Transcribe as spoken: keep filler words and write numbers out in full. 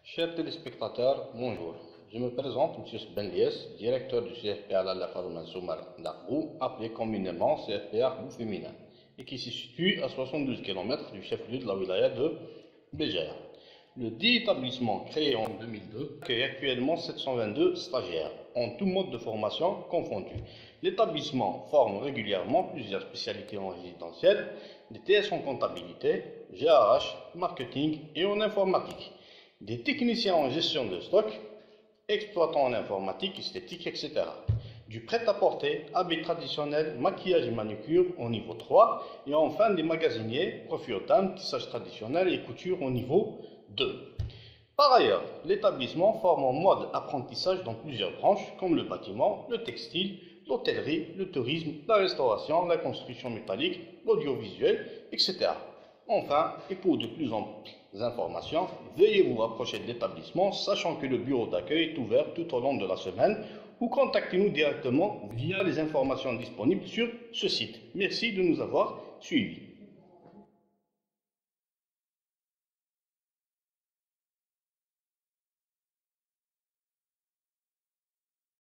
Chers téléspectateurs, bonjour. Je me présente, M. Sbenlies, directeur du C F P A Lalla Farouna Soumar d'Argou, appelé communément C F P A Argou Féminin, et qui se situe à soixante-douze kilomètres du chef-lieu de la wilaya de Béjaïa. Le dit établissement, créé en deux mille deux, accueille actuellement sept cent vingt-deux stagiaires, en tout mode de formation confondu. L'établissement forme régulièrement plusieurs spécialités en résidentiel, des T S en comptabilité, G A H, marketing et en informatique, des techniciens en gestion de stock, exploitants en informatique, esthétique, et cetera. Du prêt-à-porter, habits traditionnels, maquillage et manucure au niveau trois, et enfin des magasiniers, profil haute gamme, tissage traditionnel et couture au niveau deux. Par ailleurs, l'établissement forme en mode apprentissage dans plusieurs branches comme le bâtiment, le textile, l'hôtellerie, le tourisme, la restauration, la construction métallique, l'audiovisuel, et cetera. Enfin, et pour de plus amples informations, veuillez vous rapprocher de l'établissement, sachant que le bureau d'accueil est ouvert tout au long de la semaine, ou contactez-nous directement via les informations disponibles sur ce site. Merci de nous avoir suivis.